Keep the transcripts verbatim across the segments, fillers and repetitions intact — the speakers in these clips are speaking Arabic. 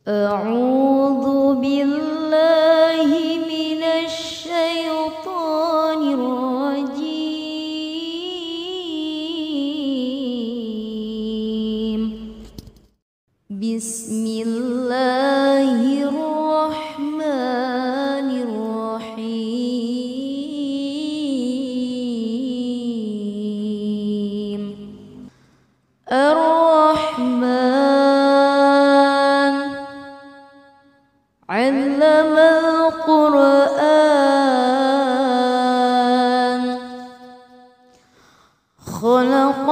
أعوذ بالله من الشيطان الرجيم. بسم الله الرحمن الرحيم. الرحمن علم القرآن خلق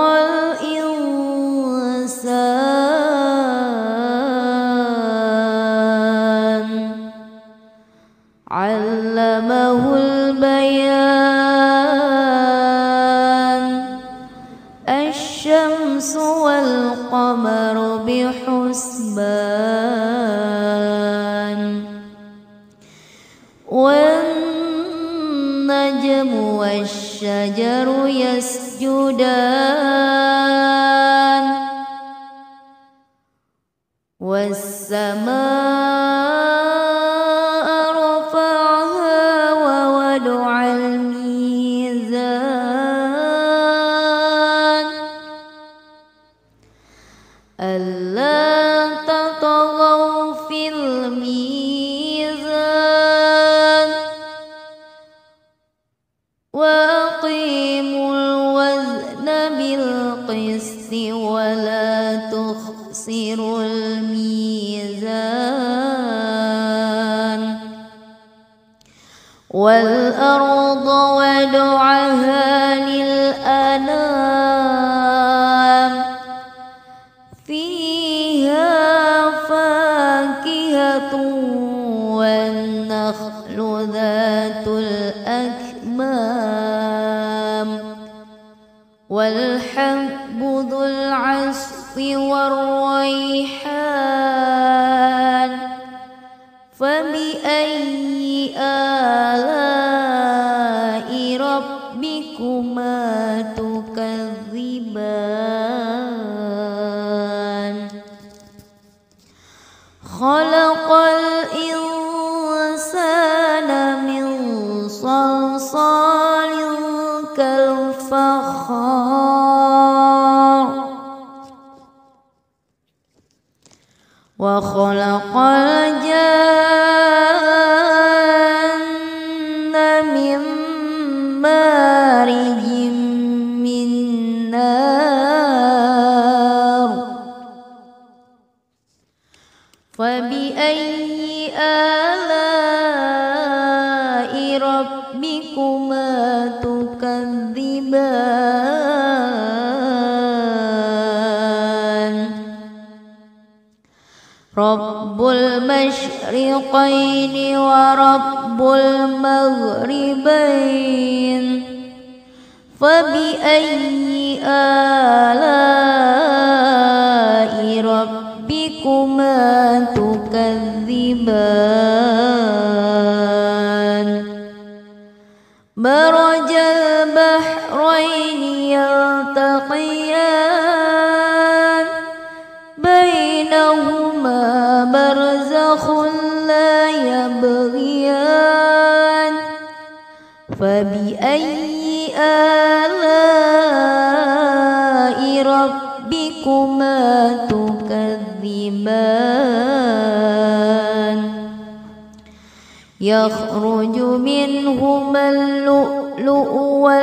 الإنسان علمه البيان. الشمس والقمر بحسبان والنجم والشجر يسجدان والسماء رفعها ووضع الميزان ألا تطغوا في الميزان وأقيموا الوزن بالقسط ولا تخسروا الميزان. والأرض وضعها للأنام فيها فاكهة والنخل ذات الأكمام والحب ذو العصف والريحان. فبأي آلاء ربكما تكذبان؟ خلق الإنسان من صلصال كالفخار وخلق الجن من مارج من نار. فبأي آلاء ربكما تكذبان؟ رب المشرقين ورب المغربين. فبأي آلاء ربكما تكذبان؟ مرج البحرين يلتقيان بينهما برزخ لا يبغيان. فبأي آلاء ربكما تكذبان؟ يخرج منهما اللؤلؤ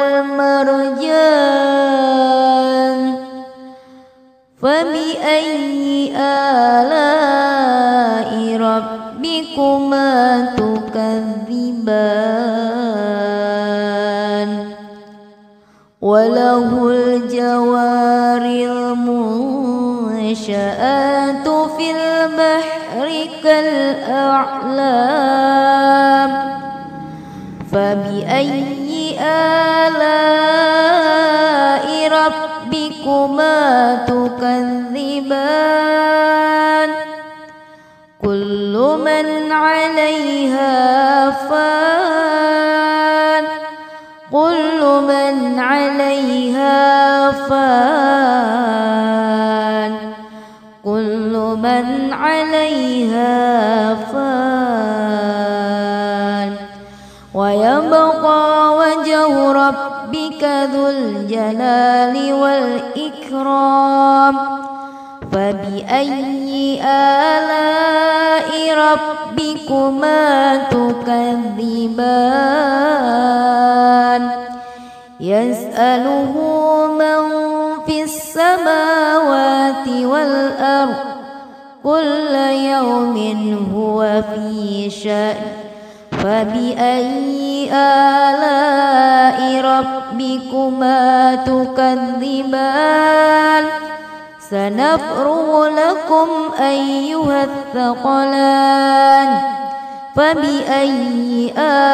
والمرجان. فبأي آلاء ربكما تكذبان؟ وله الجوار المنشآت في البحر كالأعلام. فبأي آلاء ربكما تكذبان؟ كل من عليها فان كل من عليها فان كل من عليها عليها فان ويبقى وجه ربك ذو الجلال والإكرام فبأي آلاء ربكما تكذبان يسأله من في السماوات والأرض كل يوم هو في شأن فبأي آلاء ربكما تكذبان سنفرغ لكم أيها الثقلان فبأي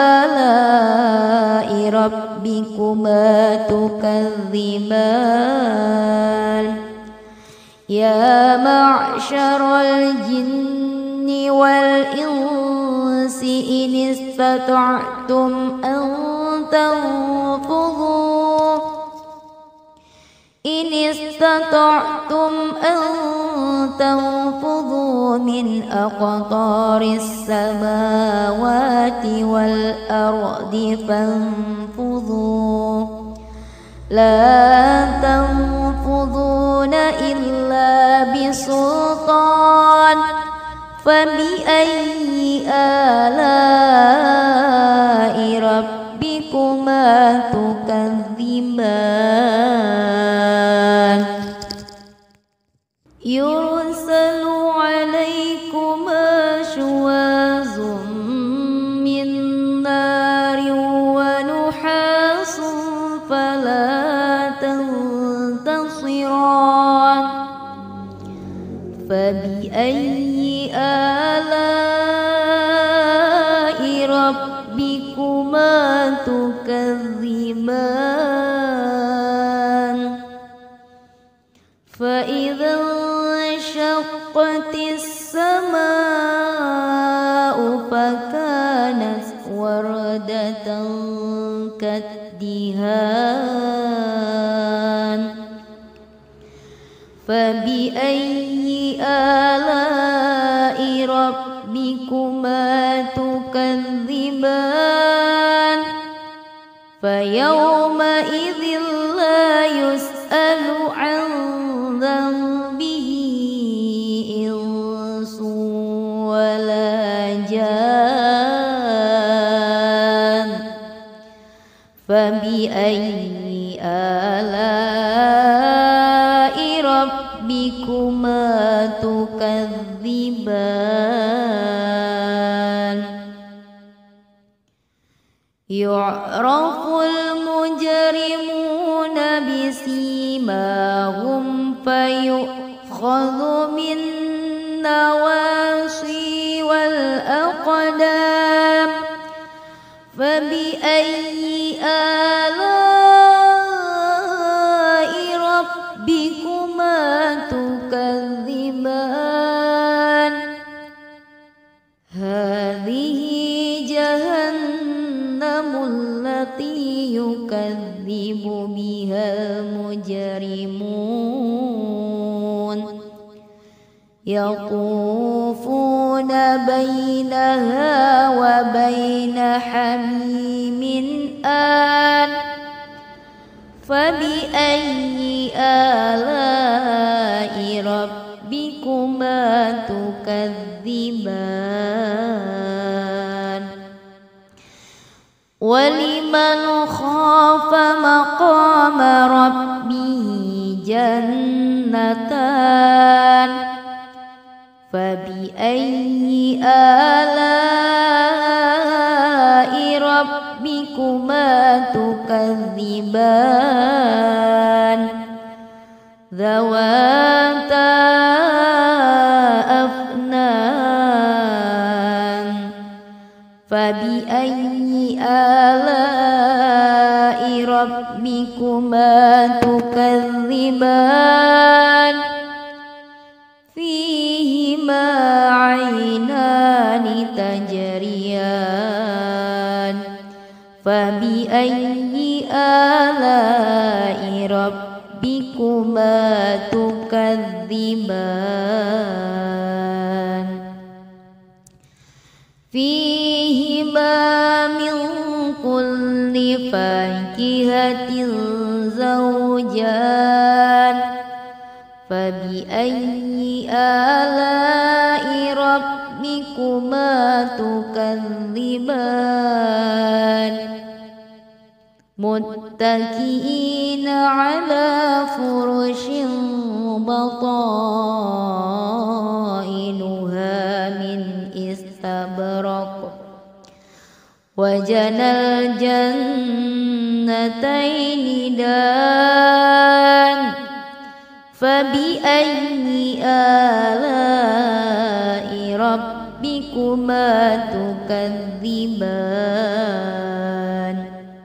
آلاء ربكما تكذبان يا معشر الجن والإنس إن استطعتم أن تنفذوا إن استطعتم أن تنفذوا من أقطار السماوات والأرض فانفذوا لا تنفذون إلا بسلطان فبأي آلاء ربكما تكذبان يرسل عليكما شواظ من نار ونحاس فلا تنتصران فبأي آلاء ربكما تكذبان فإذا انشقت السماء فكانت وردة كالدهان فبأي آلاء ربكما تكذبان فيومئذ لا يسأل عن ذنبه إنس ولا جان فبأي آلاء ربكما تكذبان يعرف المجرمون بسيماهم فيؤخذ بالنواصي والأقدام فبأي آلاء ربكما تكذبان هذه جهنم التي يكذب بها المجرمون يطوفون بينها وبين حميم آن فبأي آلاء ربكما تكذبان ولمن خاف مقام ربه جنتان فبأي آلاء ربكما تكذبان ذواتا أفنان فبأي آلاء ربكما تكذبان فيهما عينان تجريان فبأي آلاء ربكما تكذبان فيهما من كل فاكهة زوجان فبأي آلاء ربكما تكذبان متكئين على فرش بطائنها من استبرق وجنى الجنتين دان فبأي آلاء ربكما تكذبان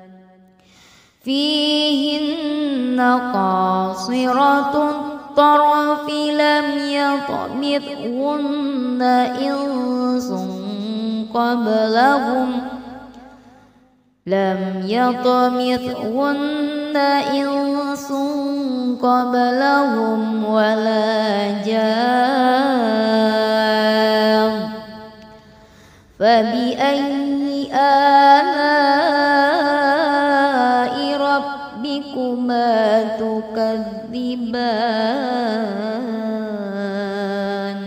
فيهن قاصرات الطرف لم يطمثهن إنس قبلهم لم يطمثهن إنس قبلهم ولا جان فبأي آلاء ربكما تكذبان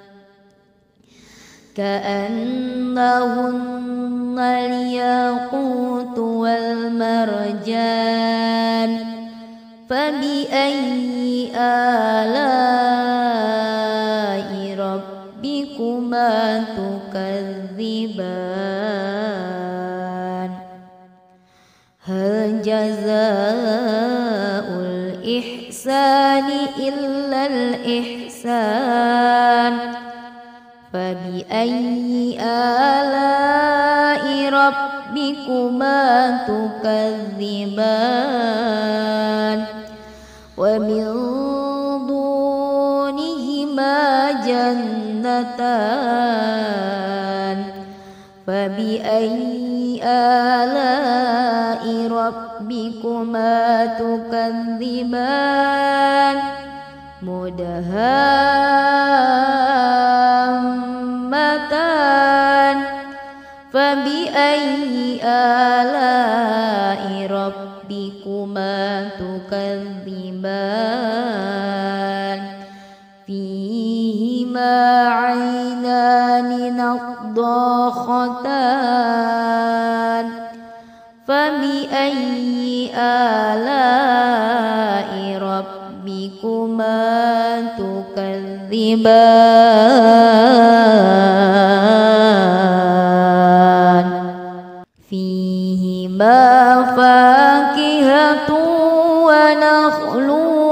كأنهن الياقوت والمرجان فبأي آلاء ربكما تكذبان هل جزاء الإحسان إلا الإحسان فبأي آلاء ربكما تكذبان ومن دونهما جنتان فبأي آلاء ربكما تكذبان مدهامتان فبأي آلاء ربكما تكذبان فيهما عينان نضاختان فبأي آلاء ربكما تكذبان فيهما فاكهة ونخل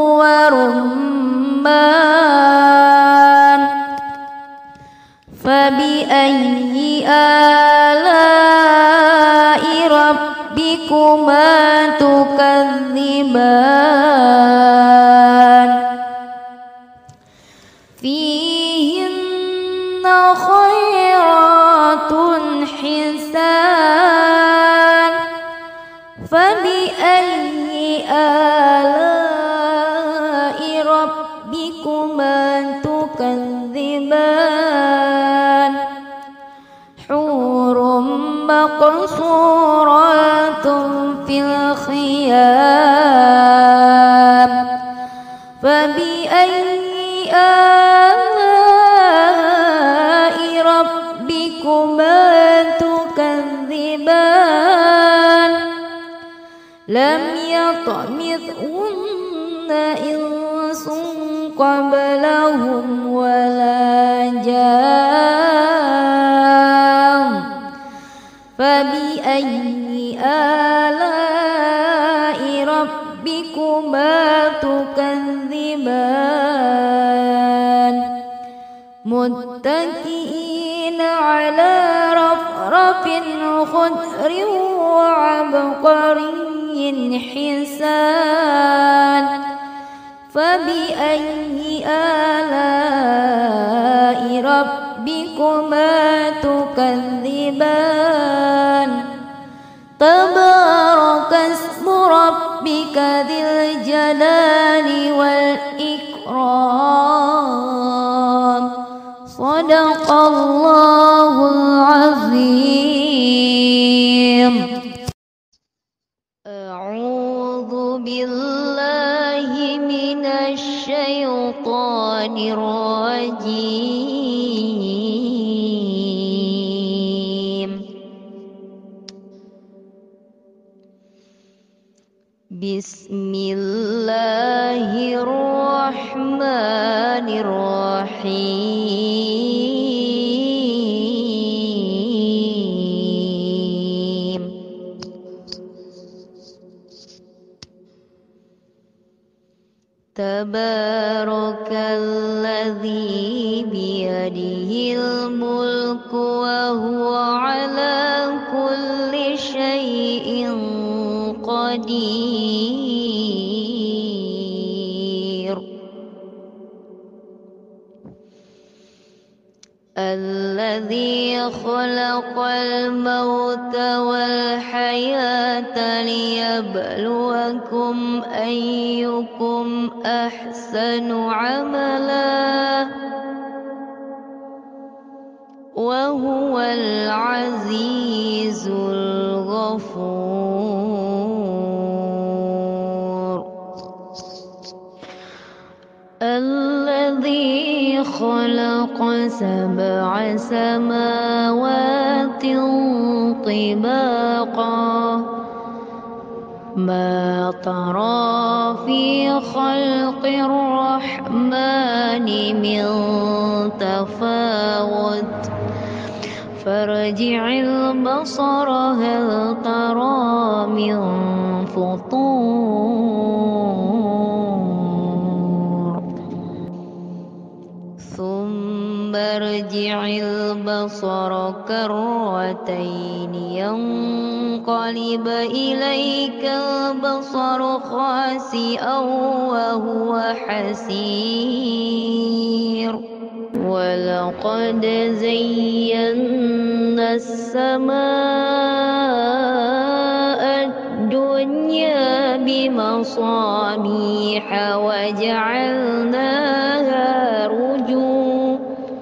ورمان فبأي آلاء ربكما تكذبان فيهن خيرات حسان فبأي آلاء ربكما تكذبان حور مقصورات في الخيام فبأي آلاء ربكما تكذبان لم يطمثهن إنس قبلهم ولا جان فبأي آلاء ربكما تكذبان متكئين على رفرف خضر وعبقري حسان فبأي آلاء ربكما تكذبان تبارك اسم ربك ذي الجلال والإكرام صدق الله العظيم. أعوذ بالله من الشيطان الرجيم. بسم الله الرحمن الرحيم. تبارك الذي بيده الملك وهو على كل شيء قدير. الذي خلق الموت والحياة ليبلوكم أيكم أحسن عملا وهو العزيز الغفور. الذي خلق سبع سماوات طباقا ما ترى في خلق الرحمن من تفاوت فارجع البصر هل ترى من فطور ثم ارجع البصر كرتين ينقلب إليك البصر خاسئا وهو حسير. ولقد زينا السماء الدنيا بمصابيح وجعلناها رجوما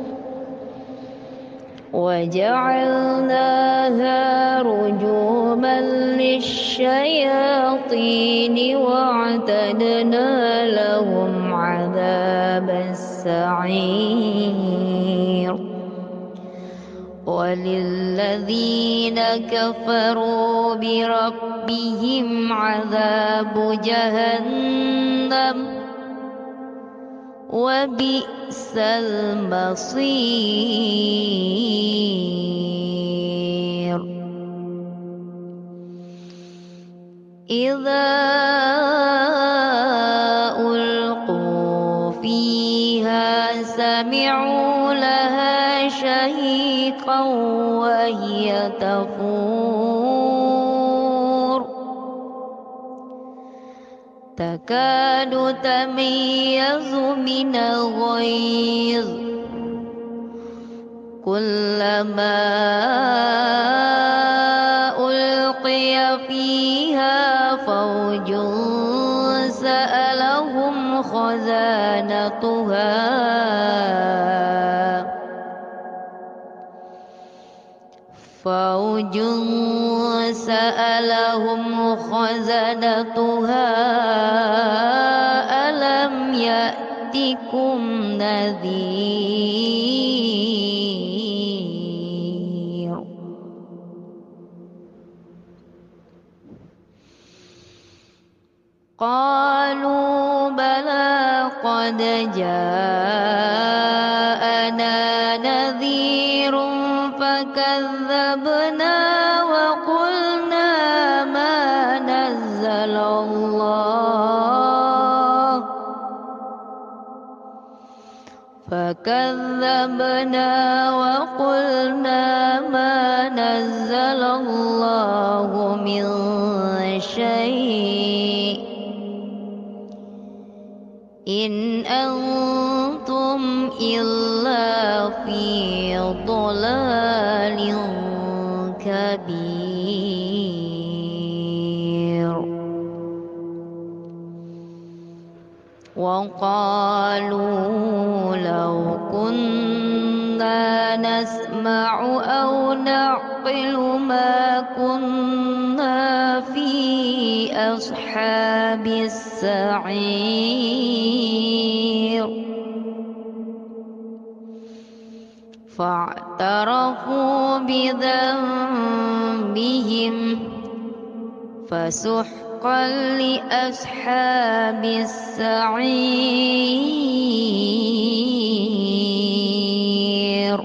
وجعلناها رجوما للشياطين واعتدنا لهم عذاب السعير. وللذين كفروا بربهم عذاب جهنم وبئس المصير. إذا ألقوا فيها سمعوا لها شهيقا وهي تفور تكاد تميز من الغيظ كلما ألقي فيها فوج سألهم خزانتها فوج سألهم خزنتها ألم يأتكم نذير. قالوا بلى قد جاءنا نذير فكذبنا وقلنا ما نزل الله فكذبنا وقلنا ما نزل الله من شيء إن أنتم إلا في ضلال كبير. وقالوا لو كنا ما نسمع أو نعقل ما كنا في أصحاب السعير فاعترفوا بذنبهم فسحقا لأصحاب السعير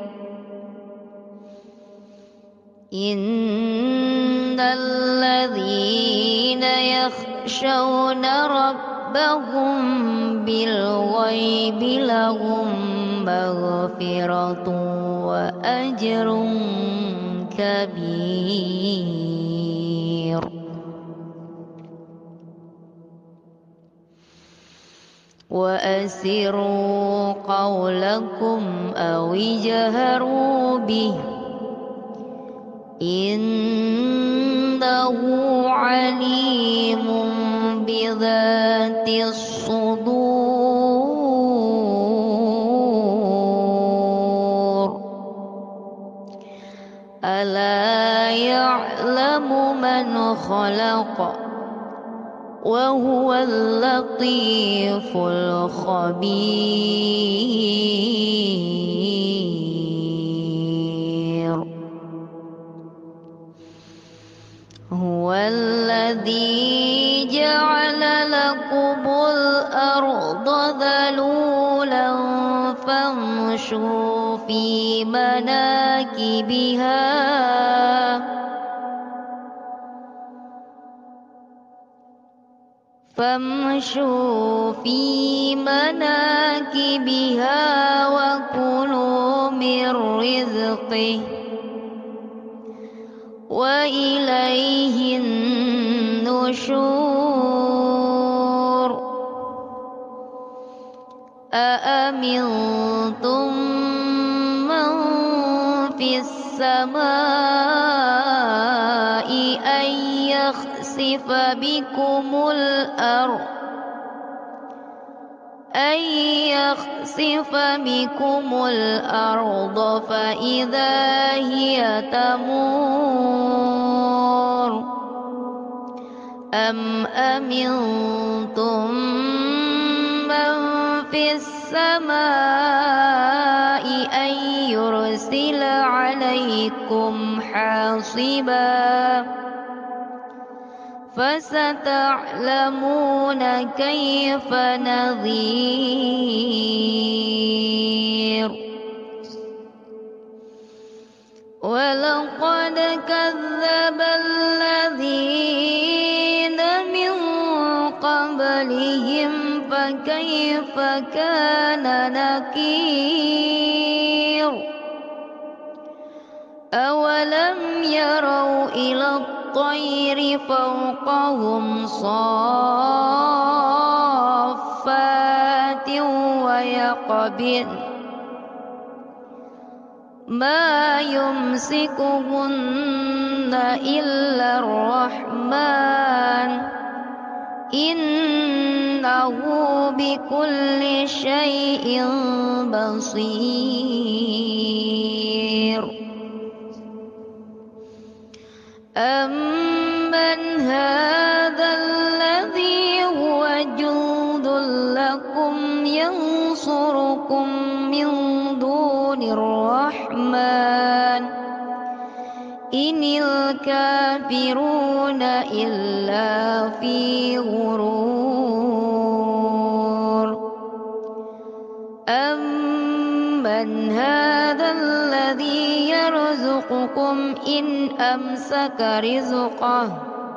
إن الذين يخشون ربهم بالغيب لهم مغفرة وأجر كبير وأسروا قولكم أو اجهروا به إنه عليم بذات الصدور ألا يعلم من خلق وهو اللطيف الخبير هو الذي جعل لكم الأرض ذلولا فامشوا في مناكبها فامشوا في مناكبها وكلوا من رزقه وإليه النشور أأمنتم من في السماء أن يخسف بكم الأرض أن يخسف بكم الأرض فإذا هي تمور أم أمنتم من في السماء أن يرسل عليكم حاصبا فستعلمون كيف نذير ولقد كذب الذين من قبلهم فكيف كان نكير أولم يروا إلى الطير فوقهم صافات ويقبضن ما يمسكهن إلا الرحمن إنه بكل شيء بصير أمن هذا الذي هو جند لكم ينصركم من دون الرحمن إن الكافرون إلا في غرور أمن هذا الذي يرزقكم إن أمسك رزقه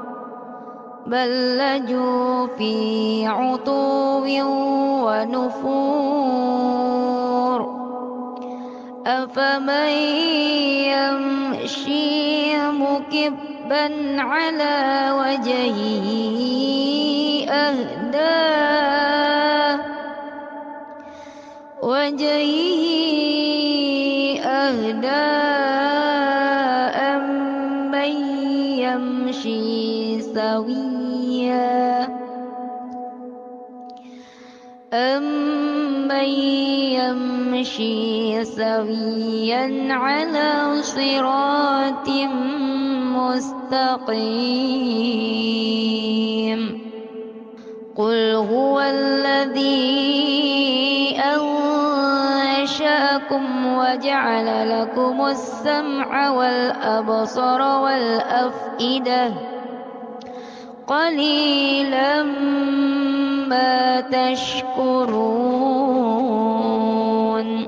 بل لجوا في عتو ونفور أفمن يمشي مكبا على وجهه أهدى وجهه أهدى أمن يمشي سويا أمن أَمَّن يَمْشِي سَوِيًّا عَلَى صِرَاطٍ مُّسْتَقِيمٍ قُلْ هُوَ الَّذِي أَنشَأَكُمْ وَجَعَلَ لَكُمُ السَّمْعَ وَالْأَبْصَارَ وَالْأَفْئِدَةَ قَلِيلًا مَا تَشْكُرُونَ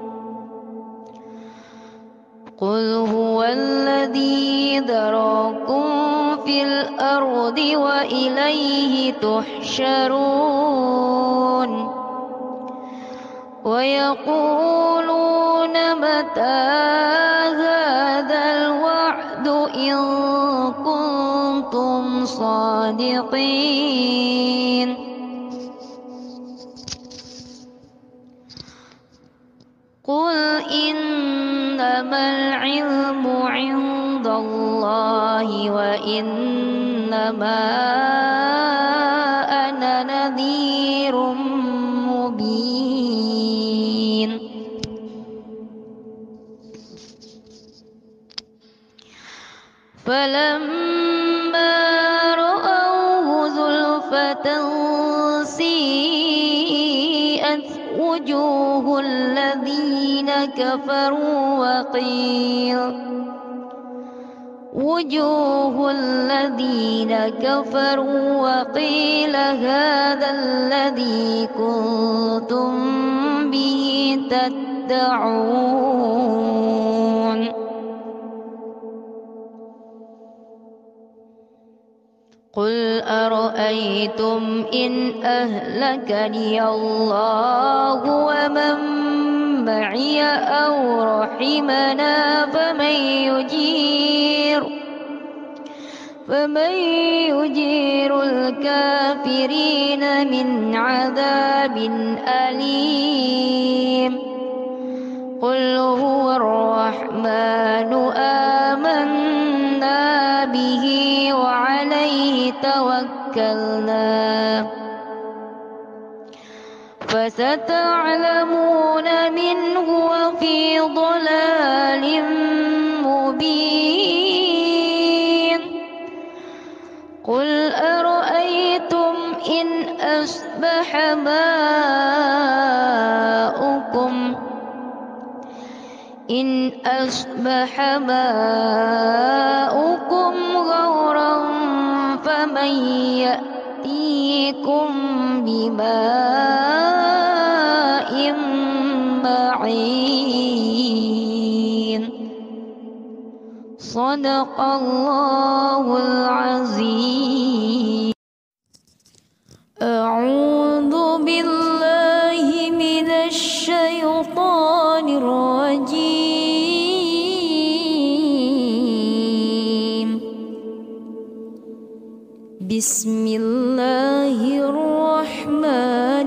قُلْ هُوَ الَّذِي ذَرَأَكُمْ فِي الْأَرْضِ وَإِلَيْهِ تُحْشَرُونَ وَيَقُولُونَ مَتَى هَذَا الْوَعْدُ إِن كُنتُمْ صَادِقِينَ قُلْ إِنَّمَا الْعِلْمُ عِندَ اللَّهِ وَإِنَّمَا أَنَا نَذِيرٌ مُبِينٌ فَلَمَّا رَأَوْهُ زُلْفَةً سِيئَتْ وُجُوهُ الَّذِينَ كَفَرُوا وَقِيلَ وُجُوهُ الَّذِينَ كَفَرُوا وَقِيلَ هَذَا الَّذِي كُنتُم بِهِ تَدَّعُونَ قُلْ أَرَأَيْتُمْ إِنْ أَهْلَكَنِيَ اللَّهُ وَمَن مَّعِيَ أَوْ رَحِمَنَا فَمَن يُجِيرُ فَمَن يُجِيرُ الْكَافِرِينَ مِنْ عَذَابٍ أَلِيمٍ قُلْ هُوَ الرَّحْمَنُ آمَنَّا بِهِ وَعَلَيْهِ تَوَكَّلْنَا فَسَتَعْلَمُونَ مَنْ هُوَ فِي ضَلَالٍ مُبِينٍ قُلْ أَرَأَيْتُمْ إِنْ أَصْبَحَ مَاؤُكُمْ إِنْ أَصْبَحَ مَاؤُكُمْ غَوْرًا فَمَن يَأْتِيكُم بِمَاءٍ مَّعِينٍ صَدَقَ اللَّهُ الْعَظِيمُ أعوذ بالله من الشيطان الرجيم بسم الله الرحمن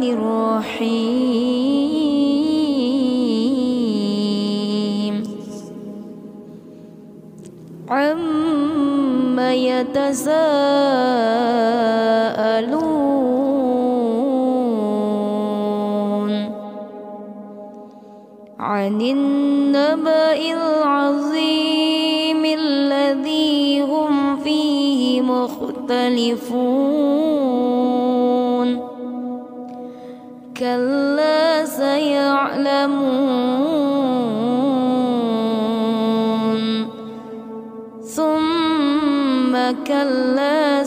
الرحيم عَمَّ يَتَسَاءَلُونَ عَنِ النَّبَإِ الْعَظِيمِ الَّذِي هُمْ فِيهِ مُخْتَلِفُونَ كَلَّا سَيَعْلَمُونَ ثُمَّ كَلَّا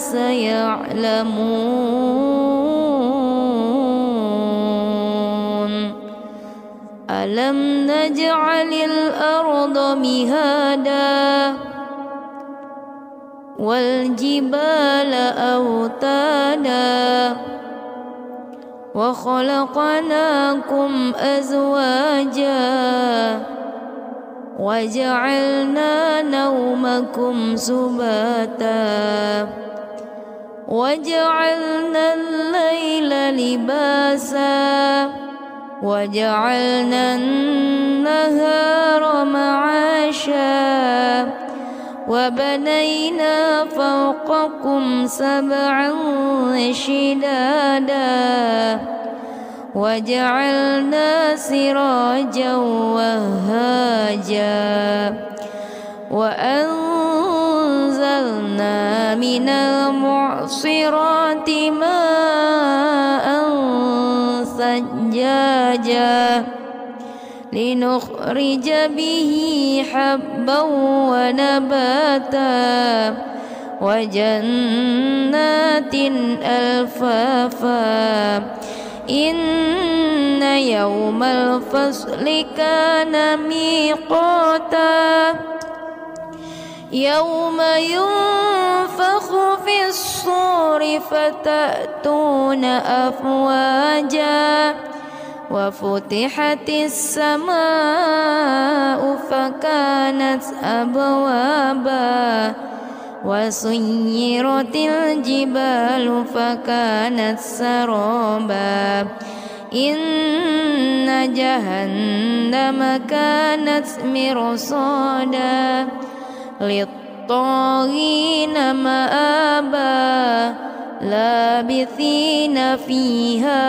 سَيَعْلَمُونَ أَلَمْ نَجْعَلِ الْأَرْضَ مِهَادًا وَالْجِبَالَ أَوْتَادًا وَخَلَقْنَاكُمْ أَزْوَاجًا وَجَعَلْنَا نَوْمَكُمْ سُبَاتًا وَجَعَلْنَا اللَّيْلَ لِبَاسًا وَجَعَلْنَا النَّهَارَ مَعَاشًا وَبَنَيْنَا فَوْقَكُمْ سَبْعًا شِدَادًا وجعلنا سراجا وهاجا وأنزلنا من المعصرات ماء ثجاجا لنخرج به حبا ونباتا وجنات ألفافا إن يوم الفصل كان ميقاتا يوم ينفخ في الصور فتأتون أفواجا وفتحت السماء فكانت أبوابا وسيرت الجبال فكانت سرابا إن جهنم كانت مرصادا للطاغين مآبا لابثين فيها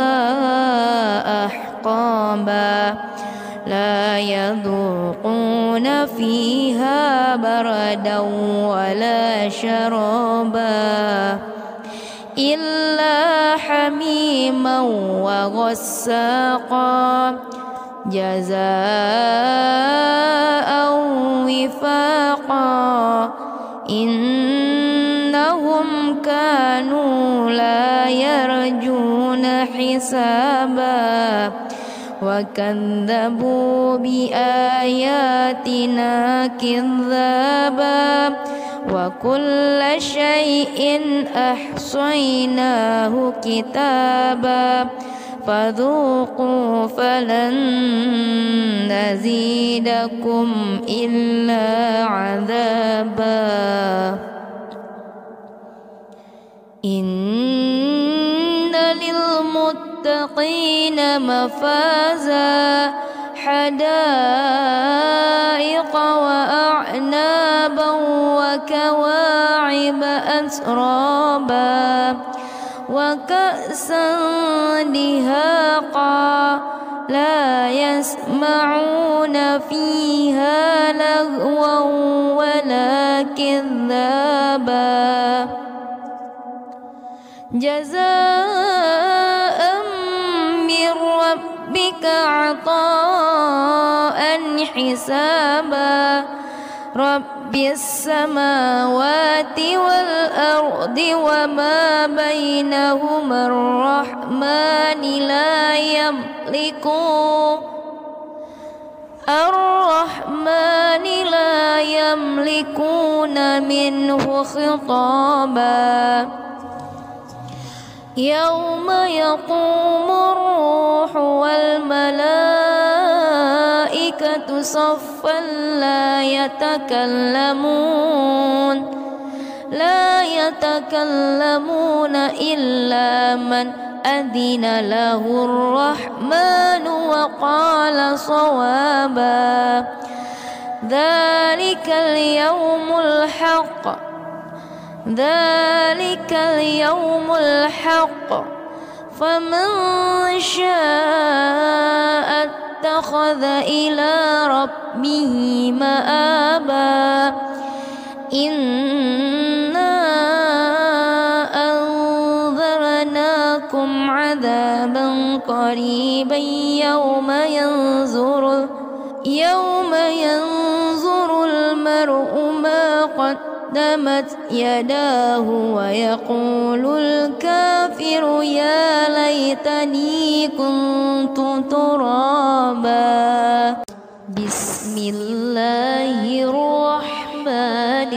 أحقابا لا يذوقون فيها بردا ولا شرابا إلا حميما وغساقا جزاء وفاقا إنهم كانوا لا يرجون حسابا وكذبوا بآياتنا كذابا وكل شيء أحصيناه كتابا فذوقوا فلن نزيدكم إلا عذابا إن للمتقين مفازا حدائق وأعنابا وكواعب أترابا وكأسا دهاقا لا يسمعون فيها لغوا ولا كذابا جزاء من ربك عطاء حسابا رب السماوات والأرض وما بينهما الرحمن لا يملكون الرحمن لا يملكون منه خطابا يوم يقوم الروح والملائكة صفا لا يتكلمون لا يتكلمون إلا من أذن له الرحمن وقال صوابا ذلك اليوم الحق ذلك اليوم الحق فمن شاء اتخذ إلى ربه مآبا إنا أنذرناكم عذابا قريبا يوم ينظر يوم ينظر المرء ما قدمت يداه ويقول الكافر يا ليتني كنت ترابا بسم الله الرحمن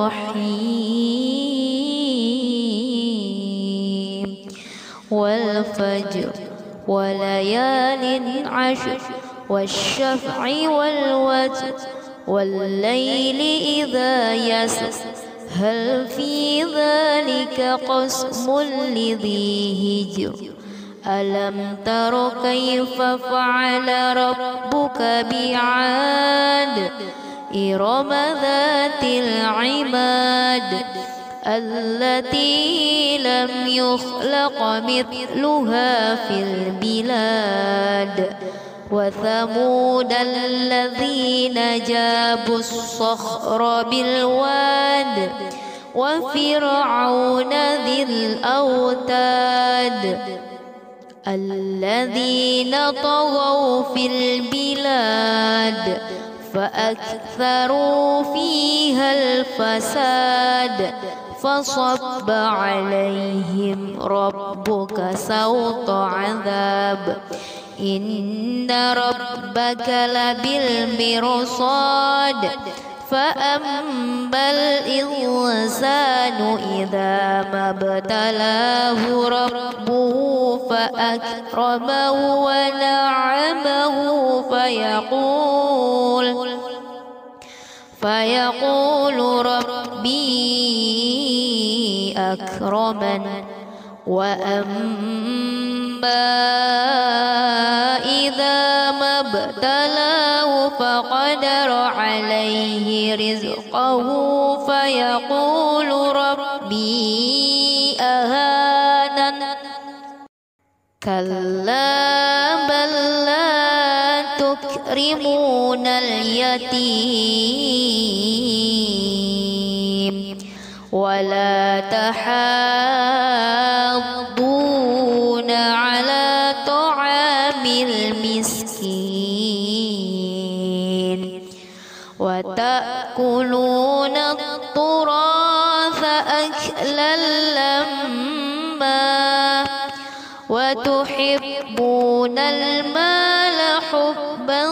الرحيم والفجر وليال عشر والشفع والوتر والليل إذا يسر هل في ذلك قسم لذي هجر ألم تر كيف فعل ربك بعاد إرم ذات العماد التي لم يخلق مثلها في البلاد وثمود الذين جابوا الصخر بالواد وفرعون ذي الأوتاد الذين طغوا في البلاد فأكثروا فيها الفساد فصب عليهم ربك سوط عذاب إن ربك لبالمرصاد فأما الإنسان إذا ما ابتلاه ربه فأكرمه ونعمه فيقول فيقول ربي أكرمن وأما إذا ما ابتلاه فقدر عليه رزقه فيقول ربي أهانن كلا بل لا تكرمون اليتيم ولا تحاضون على طعام المسكين وتأكلون التراث أكلا لما وتحبون المال حبا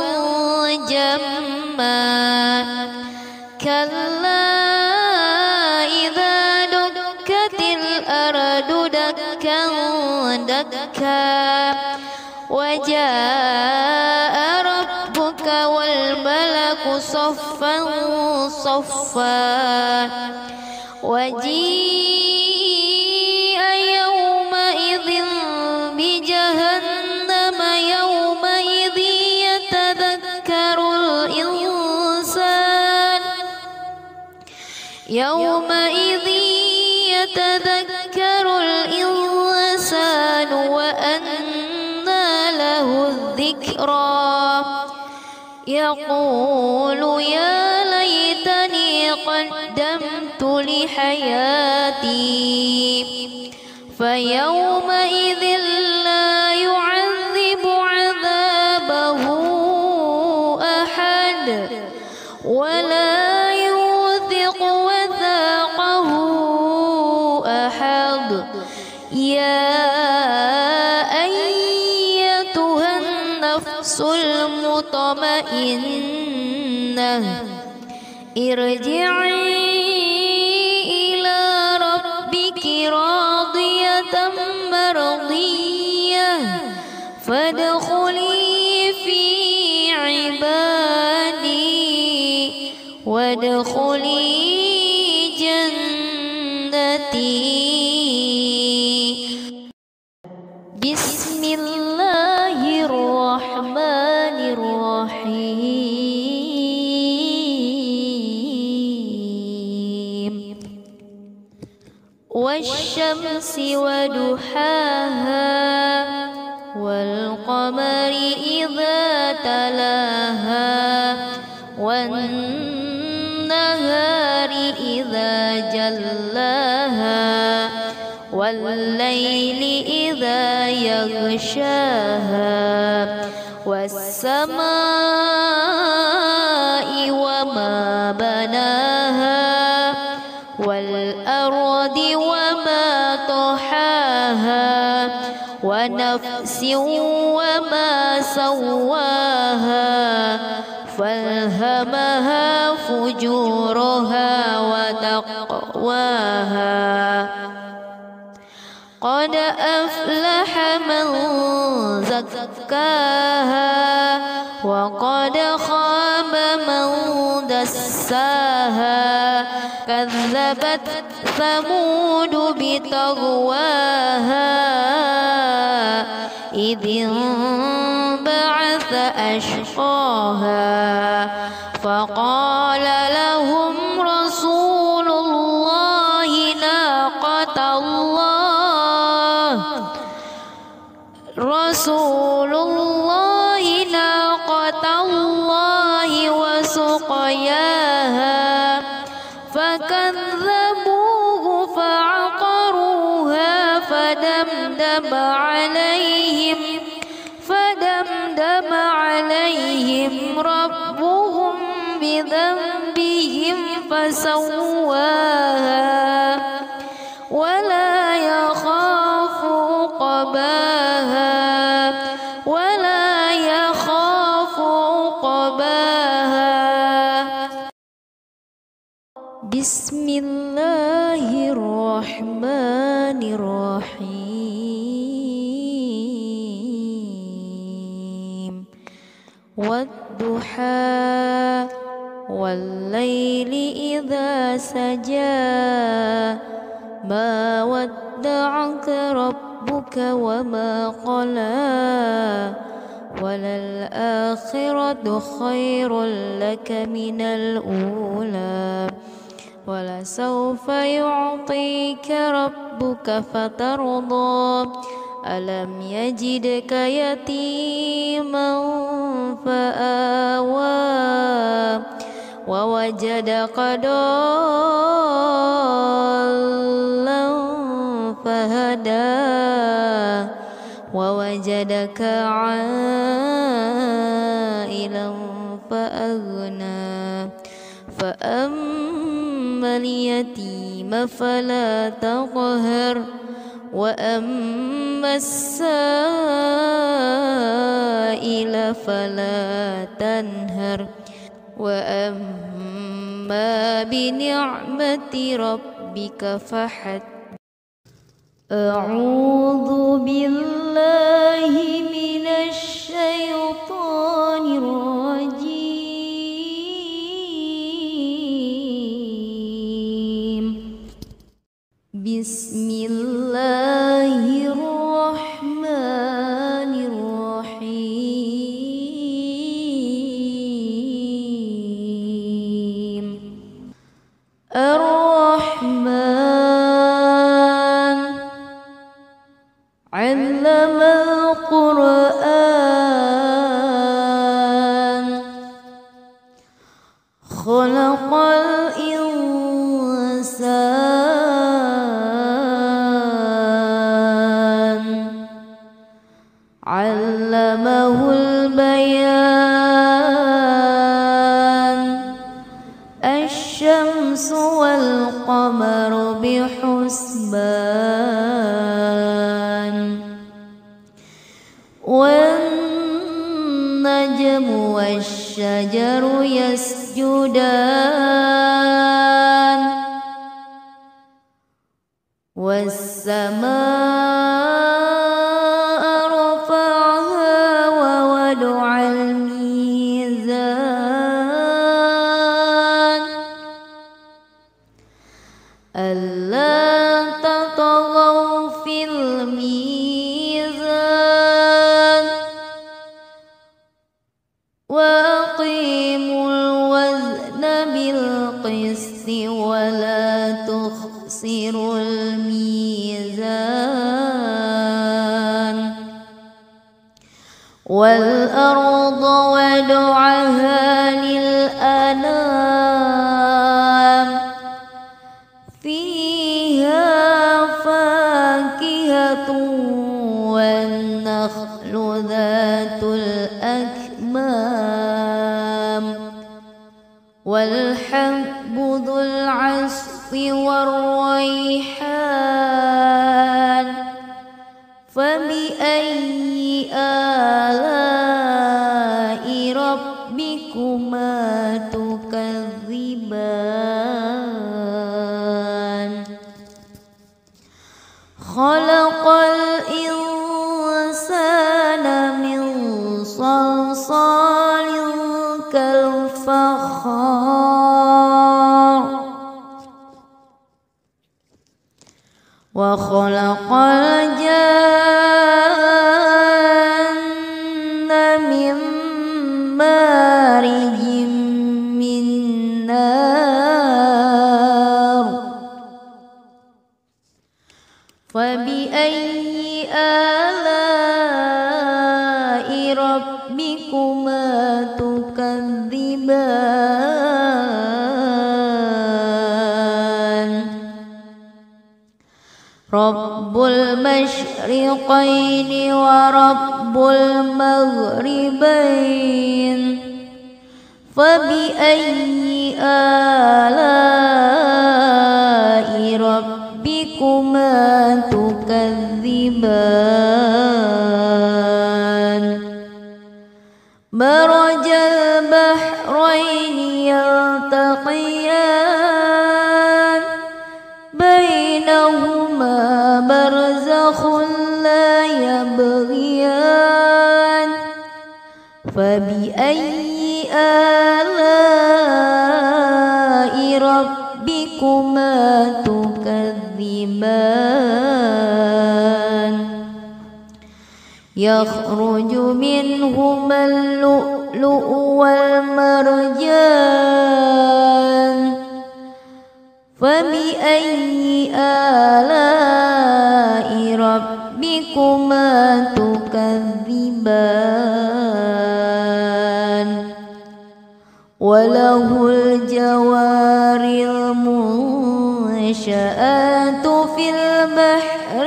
جما كلا إذا دكت الأرض دكا دكا وجاء ربك والملك صفا صفا وجيء يومئذ بجهنم يومئذ يتذكر الإنسان يومئذ يتذكر الإنسان وأنى له الذكرى يقول يا ليتني قدمت لحياتي فيومئذ لا يعذب عذابه أحد ولا يوثق وثاقه أحد يا أيتها النفس المطمئنة ارجعي إلى ربك راضية مرضية فادخلي في عبادي وادخلي جنتي. بسم الله الرحمن الرحيم والشمس وضحاها والقمر إذا تلاها والنهار إذا جلاها والليل إذا يغشاها والسماء وما بناها والأرض وما طحاها ونفس وما سواها فألهمها فجورها وتقواها قد أفلح من زكاها وقد خاب من دساها كذبت ثمود بطغواها إذ انبعث أشقاها فقال لهم رسول الله رسول الله ناقة الله وسقياها فكذبوه فعقروها فدمدم عليهم فدمدم عليهم ربهم بذنبهم فسواها ولا يخاف عقباها ولا يخاف عقباها. بسم الله الرحمن الرحيم. والضحى والليل إذا سجى ما ودعك ربك وما قلى وللآخرة خير لك من الأولى ولسوف يعطيك ربك فترضى ألم يجدك يتيما فآوى ووجدك ضالا فهدى ووجدك عائلا فأغنى فأما اليتيم فلا تقهر وأما السائل فلا تنهر وأما بنعمة ربك فحدث. أعوذ بالله من الشيطان الرجيم. بسم الله الرحمن الرحيم. الرحمن علم القرآن خلق الإنسان علمه البيان الشمس والقمر بحسبان والنجم والشجر يسجدان والسماء رفعها ووضع الميزان ألا تطغوا في الميزان وأقيموا الوزن بالقسط ولا تخسروا الميزان والأرض وضعها للأنام فيها فاكهة والنخل ذات الأكمام والحب ذو العصف والريحان فبأي آلاء ربكما تكذبان خلق الإنسان من صلصال كالفخار وخلق الجن من مارج من نار فبأي آلاء رب المشرقين ورب المغربين فبأي آلاء ربكما تكذبان مرج البحرين يلتقيان بينهما برزخ لا يبغيان فبأي آلاء ربكما تكذبان يخرج منهما اللؤلؤ والمرجان فبأي آلاء ربكما تكذبان وله الجوار المنشآت في البحر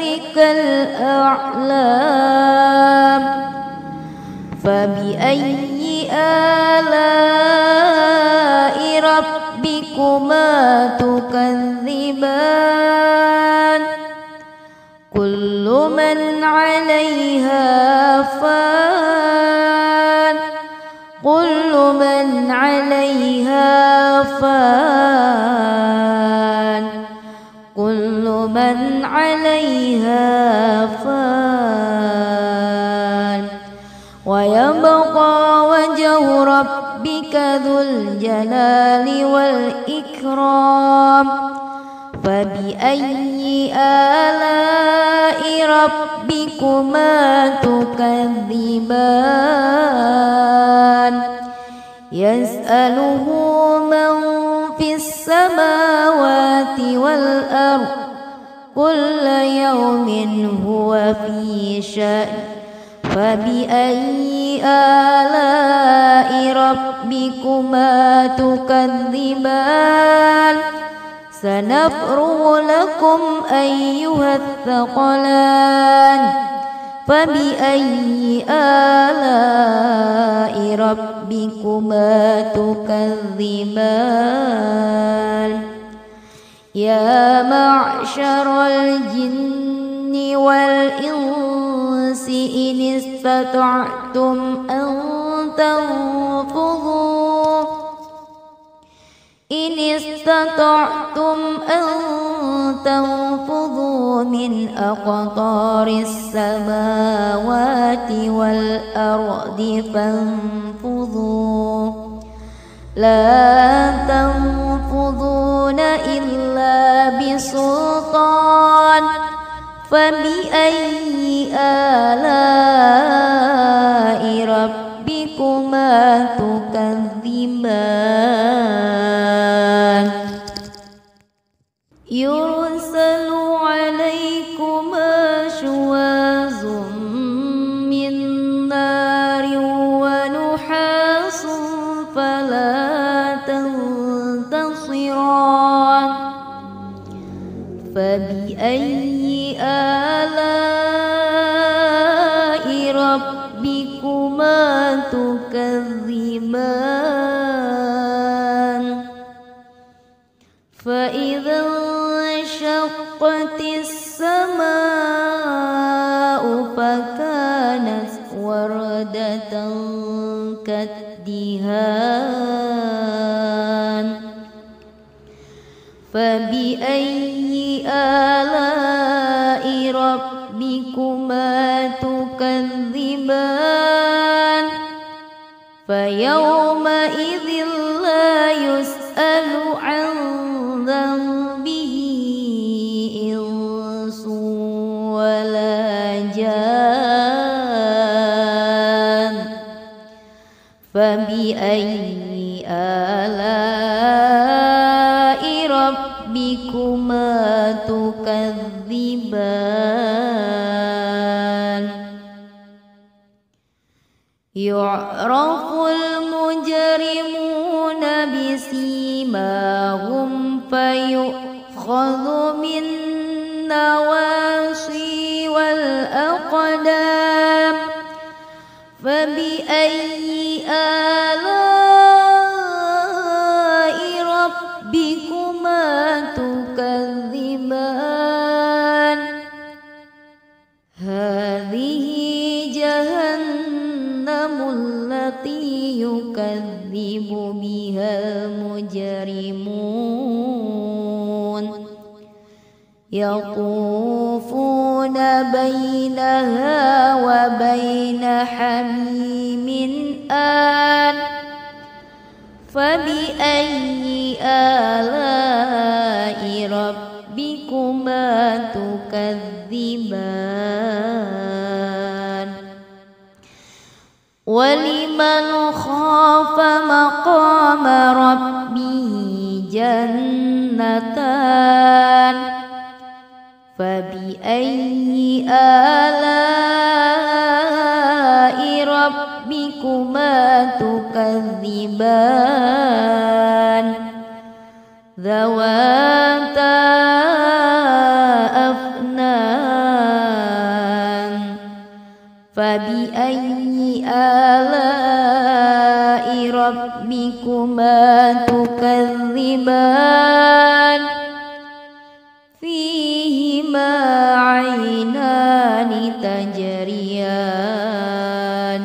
كالأعلام فبأي آلاء ربكما تكذبان كل من عليها فان كل من عليها فان كل من عليها فان ويبقى وجه ربك ذو الجلال والإكرام فبأي آلاء ربكما تكذبان يسأله من في السماوات والأرض كل يوم هو في شأن فبأي آلاء ربكما تكذبان سنفرغ لكم أيها الثقلان فبأي آلاء ربكما تكذبان يا معشر الجن والإنس إن استطعتم أن تنفذوا إن استطعتم أن تنفذوا من أقطار السماوات والأرض فانفذوا لا تنفذون إلا بسلطان فبأي آلاء ربكما تكذبان يرسل عليكما شواظ من نار ونحاس فلا تنتصران فبأي آلاء ربكما تكذبان فإذا انشقت السماء فكانت وردة كالدهان فبأي آلاء ربكما تكذبان فيومئذ لا يسأل عن ذنبه إنس ولا جان فبأي آلاء ربكما تكذبان يعرف المجرمون بسيماهم فيؤخذ بالنواصي النواصي والأقدام فبأي آلاء ربكما تكذبان هذه جهنم التي يكذب بها المجرمون يطوفون بينها وبين حميم آن فبأي آلاء ربكما تكذبان ولمن خاف مقام ربه جنتان فبأي آلاء ربكما تكذبان ذواتا أفنان فبأي آلاء ربكما تكذبان فيهما عينان تجريان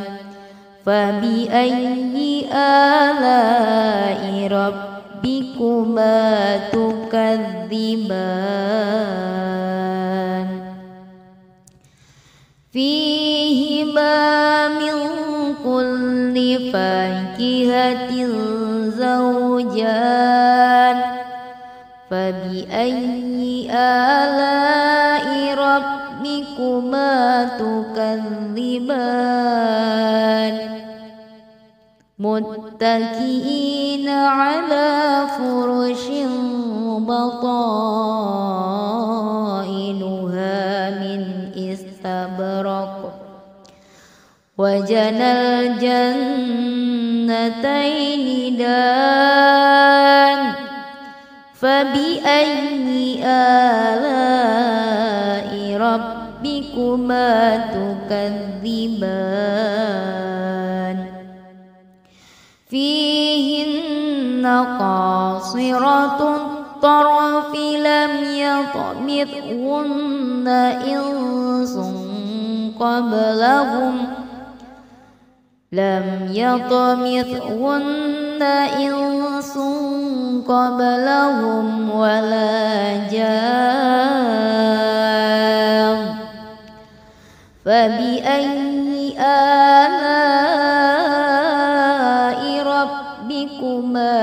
فبأي آلاء ربكما تكذبان فيهما من كل فاكهة زوجان فبأي آلاء ربكما تكذبان متكئين على فرش بطائنها من استبرق وجنى الجنتين دان فبأي آلاء ربكما تكذبان فيهن قاصرات الطرف لم يطمثهن إنس قبلهم لم يطمثهن إنس قبلهم ولا جان فبأي آلاء ربكما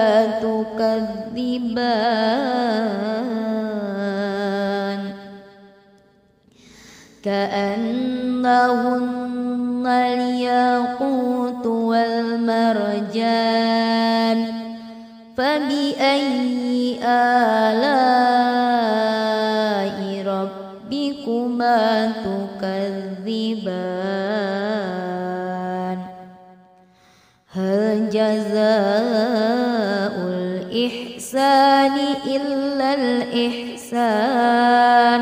تكذبان كأنهن الياقوت والمرجان فبأي آلاء ربكما تكذبان هل جزاء الإحسان إلا الإحسان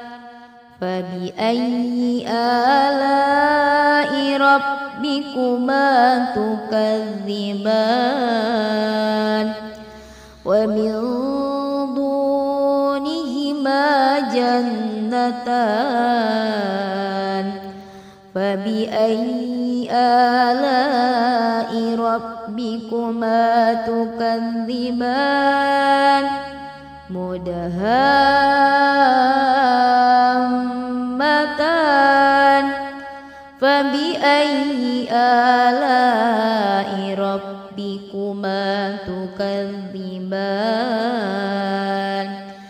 فبأي آلاء ربكما تكذبان ومن دونهما جنتان فبأي آلاء ربكما تكذبان مدهامتان فبأي آلاء ربكما تكذبان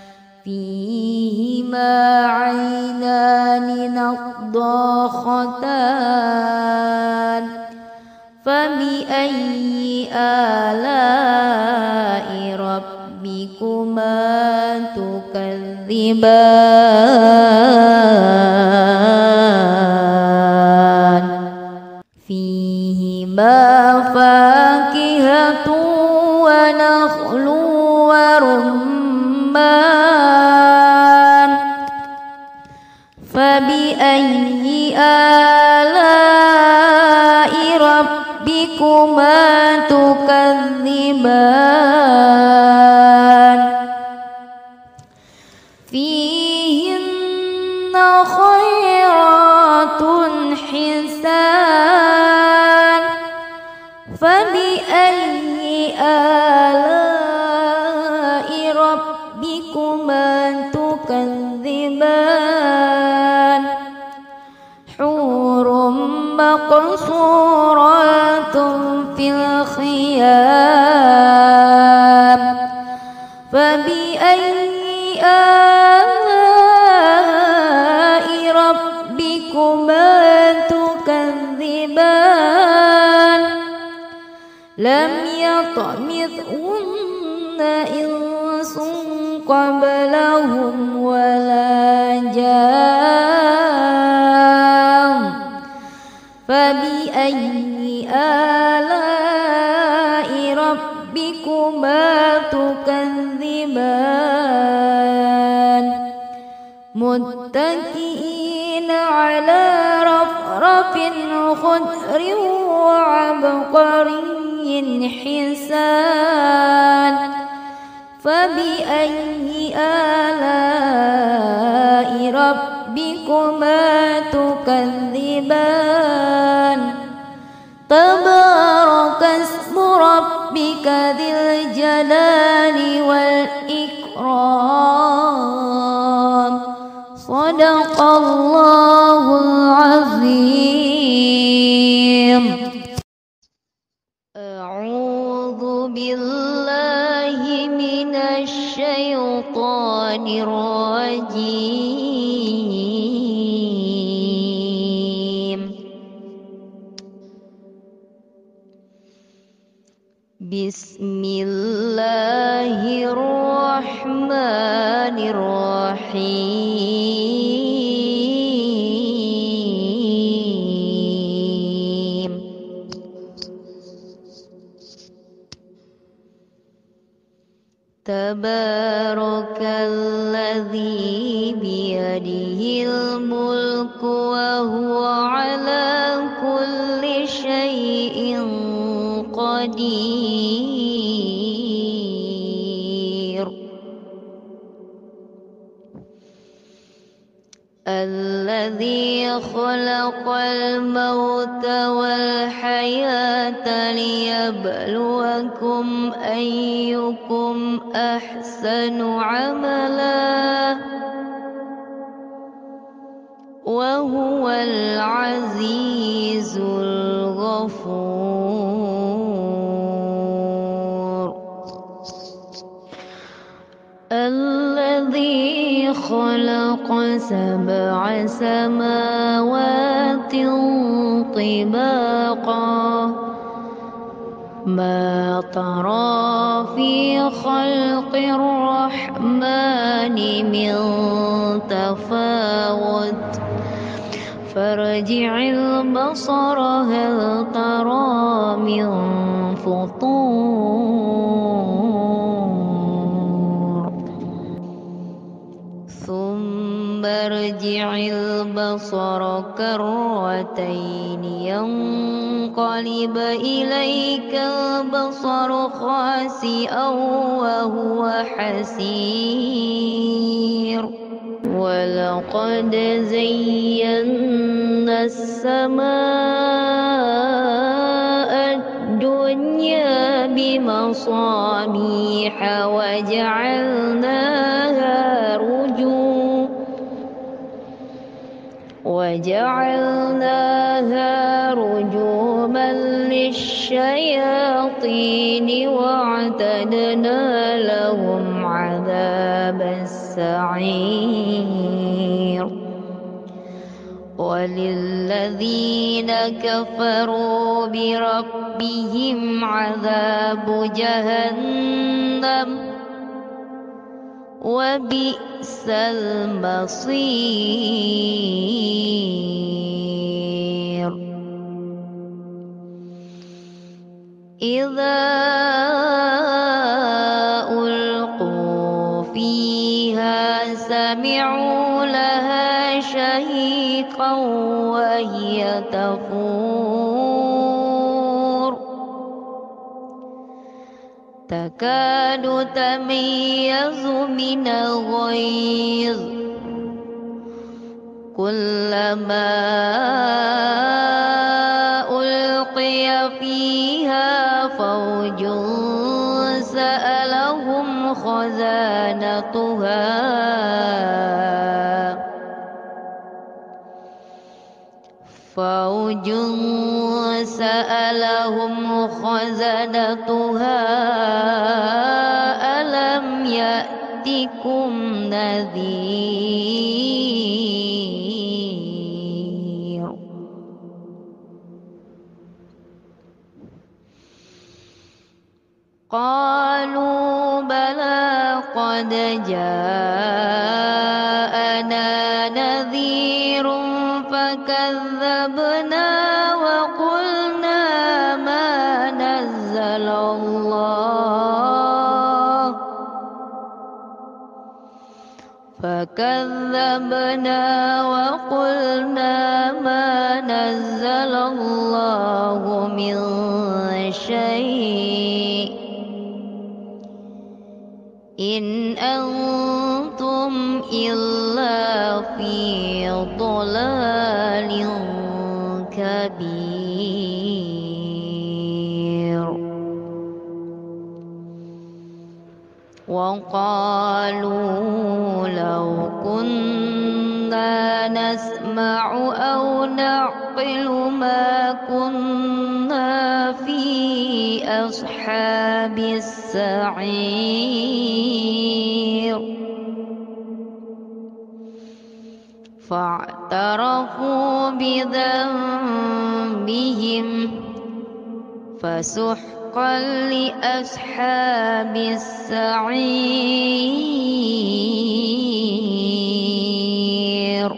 فيهما عينان نضاختان فبأي آلاء ربكما تكذبان فيهما فاكهة ونخل ورمان آلاء ربكما تكذبان فيهن خيرات حسان فبأي آلاء ربكما تكذبان حور مقصورات في الخيام فبأي آلاء ربكما تكذبان لم يطمثهن إنس قبلهم ولا جان فبأي آلاء ربكما تكذبان متكئين على رفرف خضر وعبقري حسان فبأي آلاء ربكما تكذبان تبارك اسم ربك ذي الجلال والإكرام صدق الله العظيم. أعوذ بالله من الشيطان الرجيم. بسم الله الرحمن الرحيم. تبارك الذي بيده الملك وهو على كل شيء قدير. الذي خلق الموت والحياة ليبلوكم أيكم أحسن عملا وهو العزيز الغفور. الذي خلق سبع سماوات طباقا ما ترى في خلق الرحمن من تفاوت فارجع البصر هل ترى من فطور ثم ارجع البصر كرتين ينقلب إليك البصر خاسئا وهو حسير. ولقد زينا السماء الدنيا بمصابيح وجعلناها رجوما وجعلناها رجوما للشياطين واعتدنا لهم عذاب السعير. وللذين كفروا بربهم عذاب جهنم وبئس المصير. إذا ألقوا فيها سمعوا لها شهيقا وهي تفور تكاد تميز من الغيظ كلما ألقي فيها فوج سألهم خزانتها فوج سألهم خزنتها ألم يأتكم نذير قالوا بلى قد جاءنا نذير فكذبنا وقلنا ما نزل الله فكذبنا وقلنا ما نزل الله من شيء إن أنتم إلا في ضلال كبير وقالوا لو كنا نسمع أو نعقل ما كنا في أصحاب السعير فاعترفوا بذنبهم فسحقا لأصحاب السعير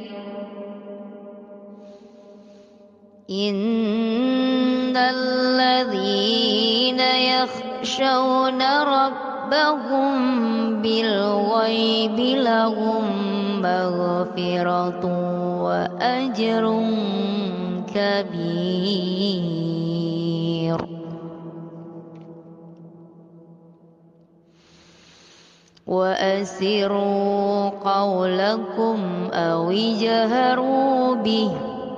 إن الذين يخشون ربهم بالغيب لهم مغفرة وأجر كبير وأسروا قولكم أو اجهروا به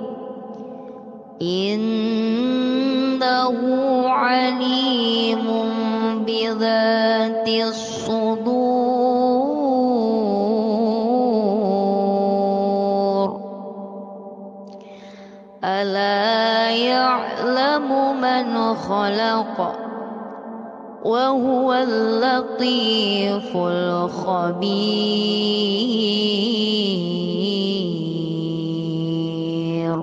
إنه عليم بذات الصدور ألا يعلم من خلق وهو اللطيف الخبير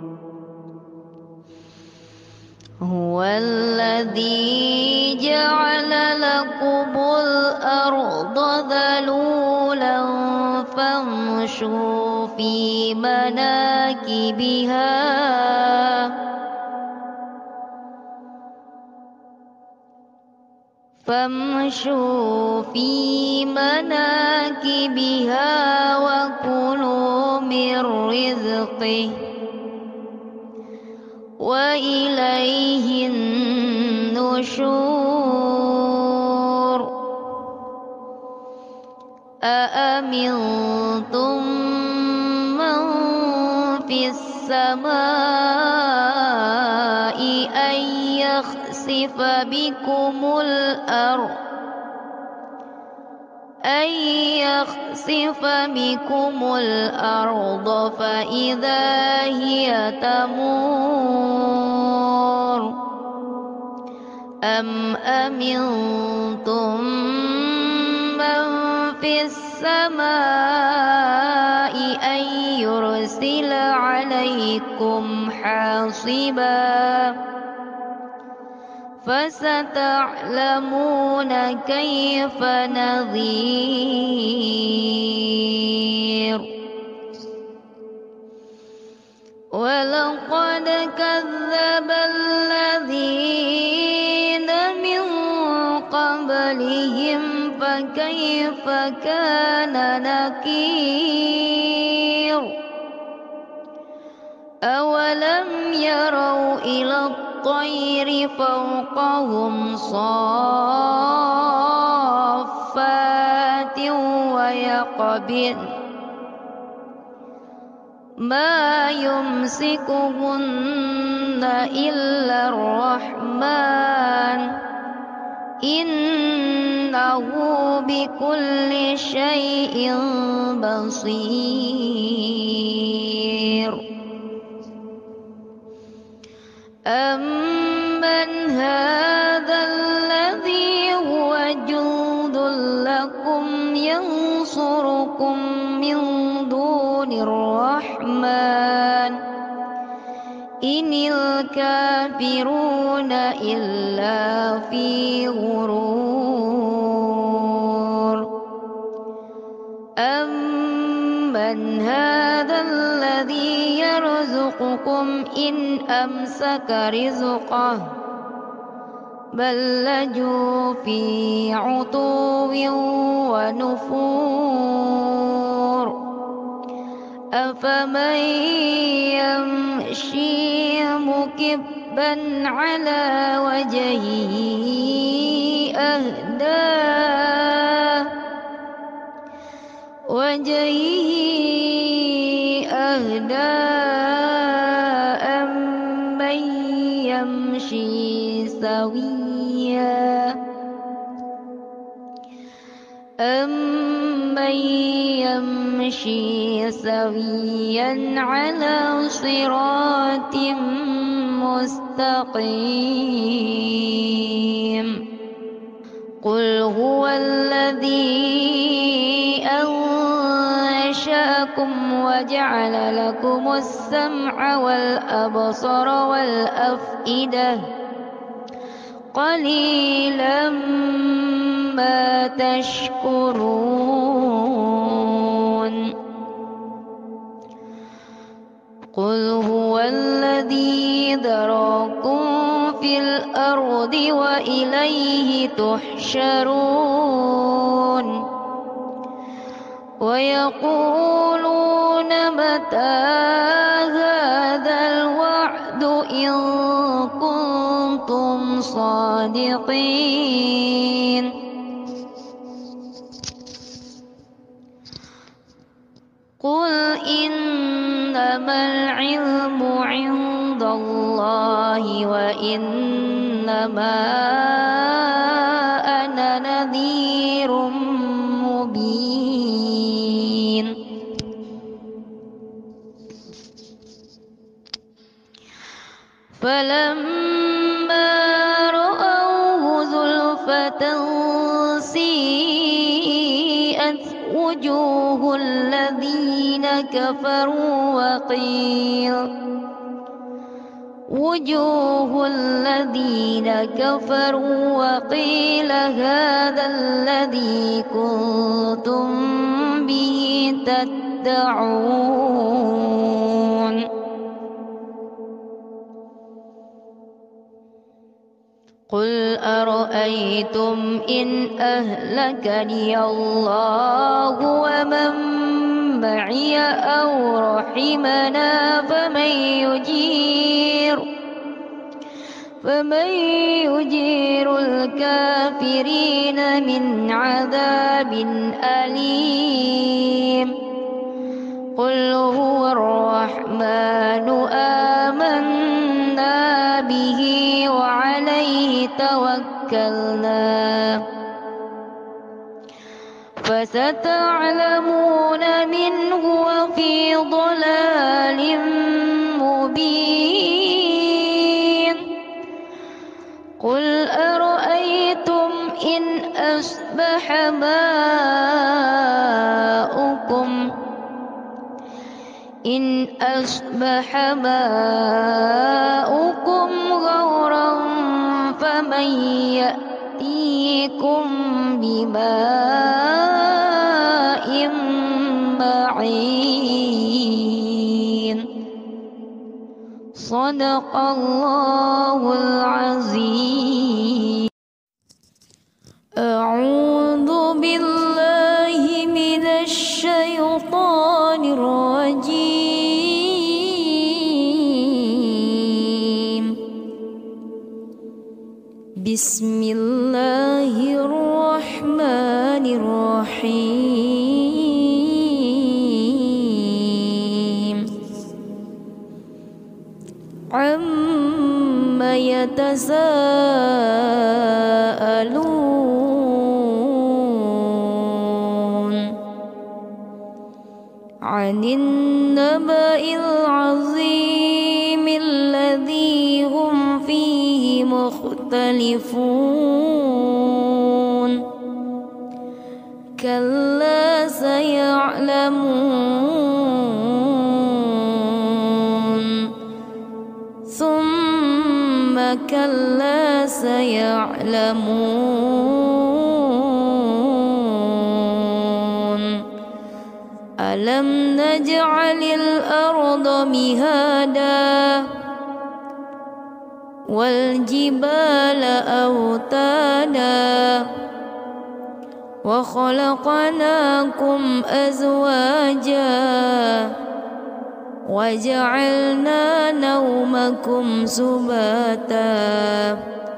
هو الذي جعل لكم الأرض ذلولا فامشوا في مناكبها فامشوا في مناكبها وكلوا من رزقه وإليه النشور أأمنتم من في السماء أن يخسف بكم الأرض أن يخسف بكم الأرض فإذا هي تمور أم أمنتم من في السماء أن يرسل عليكم حاصبا فستعلمون كيف نذير ولقد كذب الذين من قبلهم فكيف كان نكير أولم يروا إلى الطير فوقهم صافات ويقبضن ما يمسكهن إلا الرحمن إنه بكل شيء بصير أمن هذا الذي هو جند لكم ينصركم من دون الرحمن إن الكافرون إلا في غرور أمن هذا الذي يرزقكم إن أمسك رزقه بل لجوا في عتو ونفور أفمن يمشي مكبا على وجهه أهدى وجهه أهدى أمن يمشي سويا أمن يمشي سويا على صراط مستقيم قل هو الذي أنشأكم وجعل لكم السمع والأبصار والأفئدة قليلا ما تشكرون قل هو الذي ذراكم في الأرض وإليه تحشرون ويقولون متى هذا الوعد إن كنتم صادقين قل إنما العلم عند الله وإنما أنا نذير مبين فلما رأوه زلفة سيئت وجوه الذين كفروا وقيل وجوه الذين كفروا وقيل هذا الذي كنتم به تدعون قل أرأيتم إن أهلكني الله ومن معي أو رحمنا فمن يجير فمن يجير الكافرين من عذاب أليم قل هو الرحمن آمنا به وعليه توكلنا فستعلمون من هو في ضلال مبين قل أرأيتم إن أصبح ماؤكم إن أصبح ماؤكم غورا فمن يأتيكم بماء معين صدق الله العظيم. أعوذ بسم الله الرحمن الرحيم عما يتساءلون عن النبأ العظيم الذي هم فيه مختلفون كلا سيعلمون ثم كلا سيعلمون ألم نجعل الأرض مهادا والجبال أوتادا وخلقناكم أزواجا وجعلنا نومكم سباتا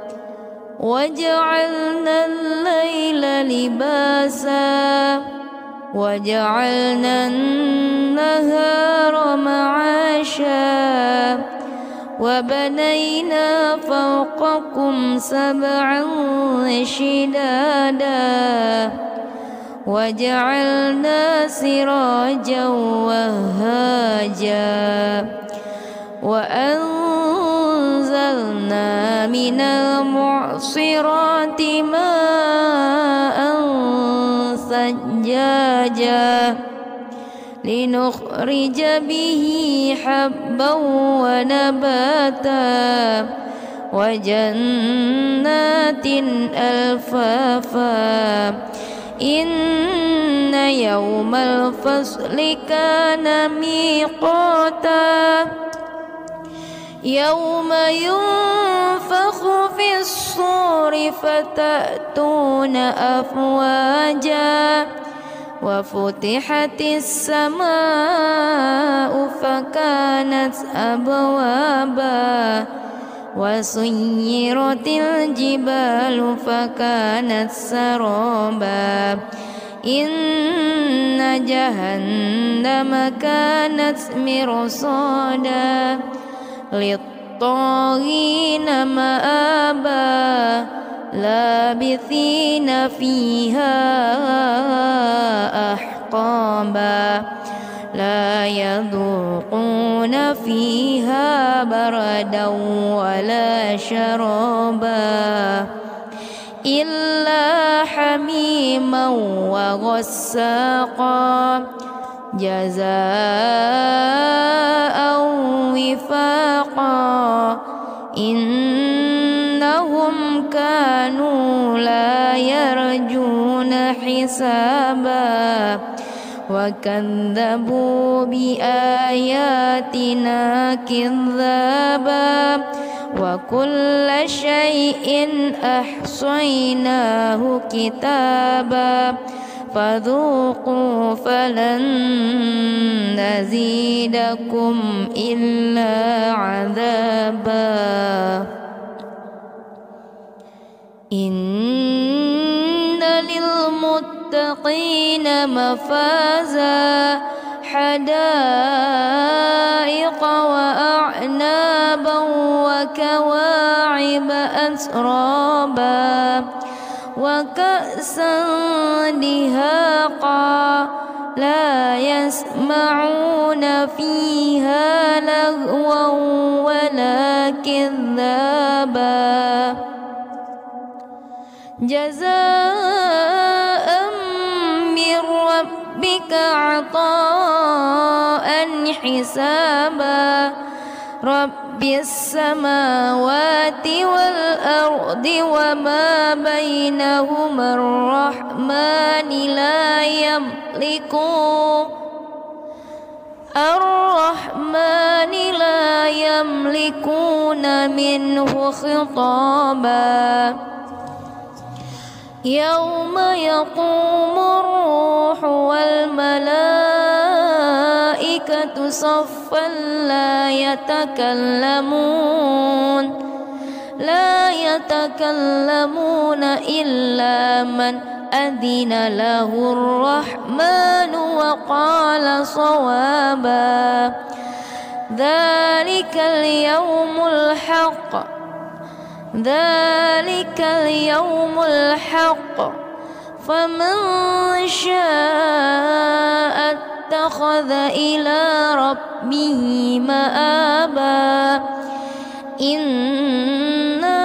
وجعلنا الليل لباسا وجعلنا النهار معاشا وبنينا فوقكم سبعا شدادا وجعلنا سراجا وهاجا وأنزلنا من المعصرات ماء ثجاجا لنخرج به حبا ونباتا وجنات ألفافا إن يوم الفصل كان ميقاتا يوم ينفخ في الصور فتأتون أفواجا وفتحت السماء فكانت أبوابا وسيرت الجبال فكانت سرابا إن جهنم كانت مرصادا للطاغين مآبا لابثين فيها أحقابا لا يذوقون فيها بردا ولا شرابا إلا حميما وغساقا جزاء وفاقا إنهم كانوا لا يرجون حسابا وكذبوا بآياتنا كذابا وكل شيء أحصيناه كتابا فذوقوا فلن نزيدكم إلا عذابا إن للمتقين مفازا حدائق وأعنابا وكواعب أترابا وكأسا دهاقا لا يسمعون فيها لغوا ولا كذابا جزاء من ربك عطاء حسابا رب السماوات والأرض وما بينهما الرحمن لا يملكون الرحمن لا يملكون منه خطابا يوم يقوم الروح والملائكة صفا لا يتكلمون لا يتكلمون إلا من أذن له الرحمن وقال صوابا ذلك اليوم الحق ذلك اليوم الحق فمن شاء اتخذ إلى ربه مآبا إنا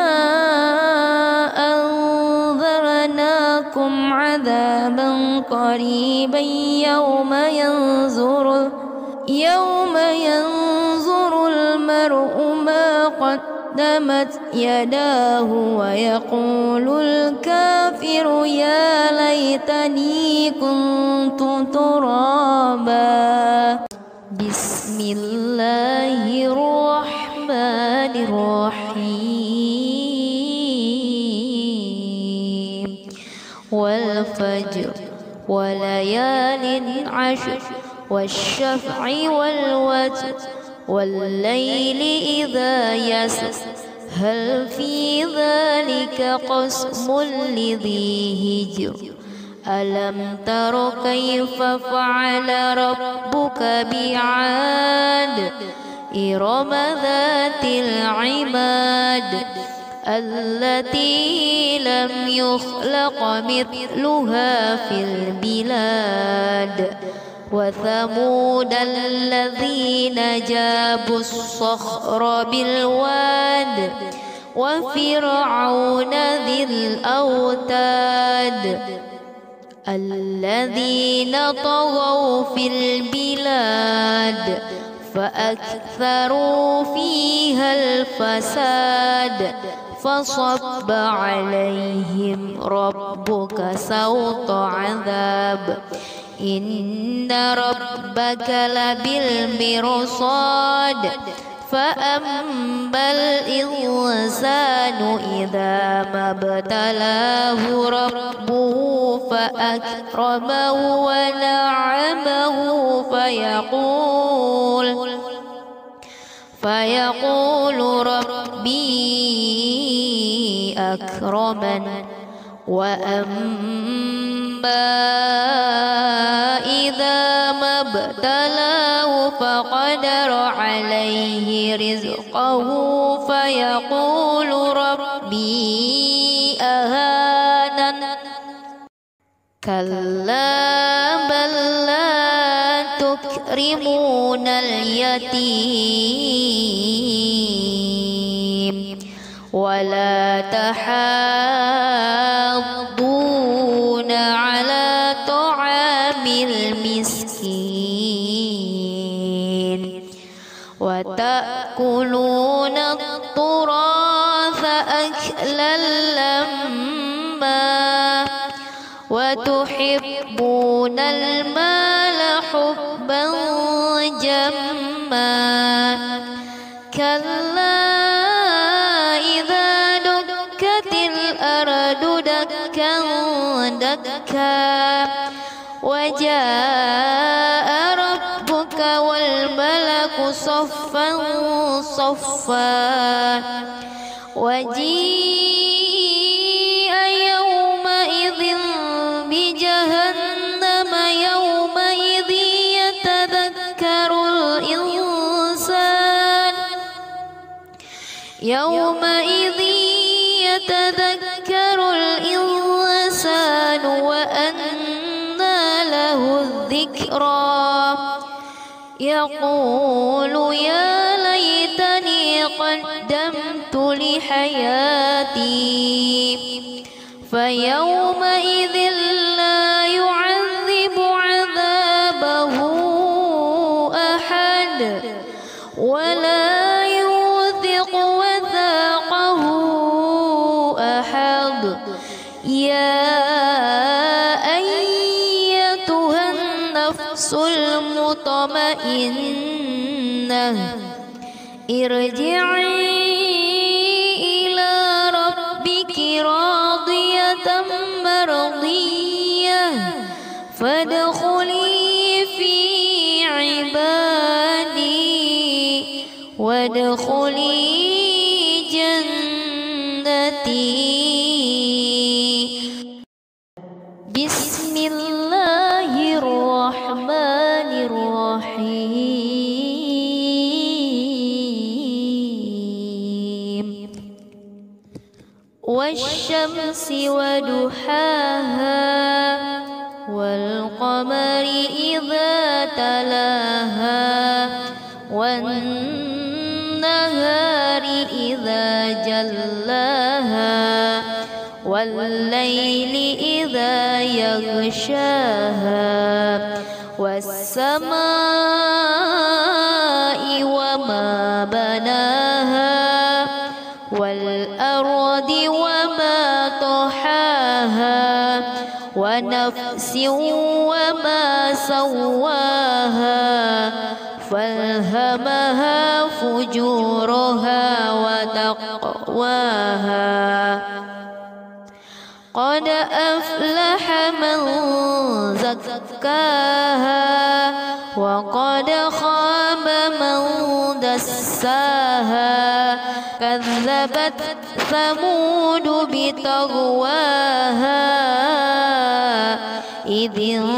أنذرناكم عذابا قريبا يوم ينظر يوم ينظر المرء ما قدمت يداه ويقول الكافر يا ليتني كنت ترابا. بسم الله الرحمن الرحيم والفجر وليال عشر والشفع والوتر والليل إذا يسر هل في ذلك قسم لذي هجر ألم تر كيف فعل ربك بعاد إرم ذات العماد التي لم يخلق مثلها في البلاد وثمود الذين جابوا الصخر بالواد وفرعون ذي الأوتاد الذين طغوا في البلاد فأكثروا فيها الفساد فصب عليهم ربك سوط عذاب إن ربك لبالمرصاد فأما الإنسان إذا ما ابتلاه ربه فأكرمه ونعمه فيقول فيقول ربي أكرمن وأما إذا ما ابتلاه فقدر عليه رزقه فيقول ربي أهانن كلا بل لا تكرمون اليتيم ولا تحاضون على طعام المسكين وتأكلون التراث أكلا لما وتحبون المال حبا جما كلا إذا دكت الأرض دكا دكا وجاء ربك والملك صفا صفا وجيء يومئذ بجهنم يومئذ يتذكر الإنسان يومئذ يتذكر الإنسان وأنى له الذكرى يقول يا ليتني قدمت لحياتي فيومئذ لا يعذب عذابه أحد ولا يوثق وثاقه أحد يا أيتها النفس المطمئنة ارجعي إلى ربك راضية مرضية فادخلي في عبادي وادخلي جنتي. بسم الله الرحمن الرحيم والشمس وضحاها والقمر إذا تلاها والنهار إذا جلاها والليل إذا يغشاها والسماء وما بناها والأرض وما طحاها ونفس وما سواها فألهمها فجورها وتقواها قد أفلح من زكاها وقد خاب من دساها كذبت ثمود بطغواها إذ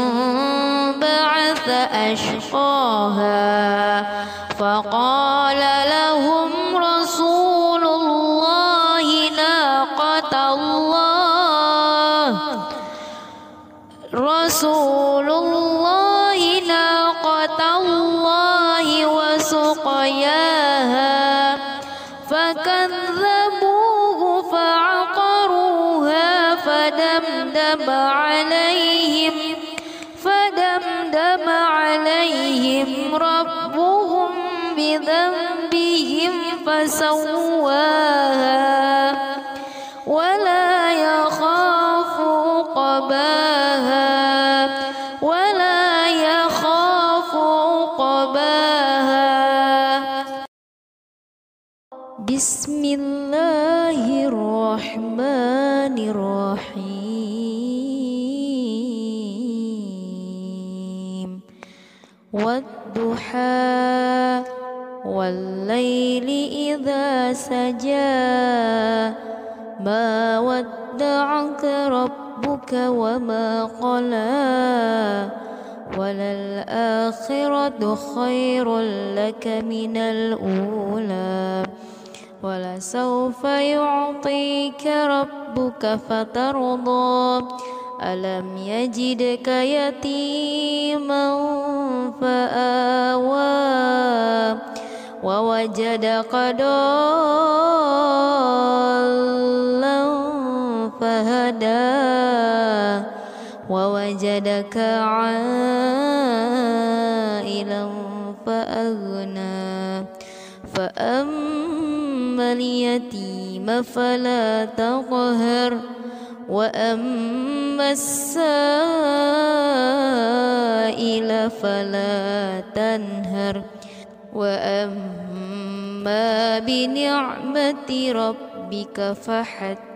انبعث أشقاها فقال لهم رسول الله ناقة الله رسول الله ناقة الله وسقياها فكذبوه فعقروها فدمدم عليهم فدمدم عليهم ربهم بذنبهم فسواها ولا يخاف عقباها ولا يخاف عقباها بسم الله الرحمن الرحيم والضحى والليل إذا سجى ما ودعك ربك وما قلى وللآخرة خير لك من الأولى ولسوف يعطيك ربك فترضى ألم يجدك يتيما فآوى ووجدك ضالا فهدى ووجدك عائلا فأغنى فأما اليتيم فلا تقهر وأما السائل فلا تنهر وأما بنعمة ربك فحدث